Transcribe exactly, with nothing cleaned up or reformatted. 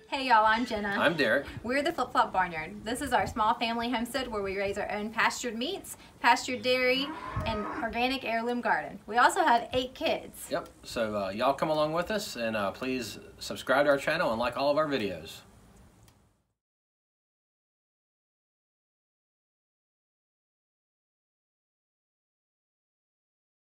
Hey y'all, I'm Jenna. I'm Derek. We're the Flip Flop Barnyard. This is our small family homestead where we raise our own pastured meats, pastured dairy, and organic heirloom garden. We also have eight kids. Yep, so uh, y'all come along with us and uh, please subscribe to our channel and like all of our videos.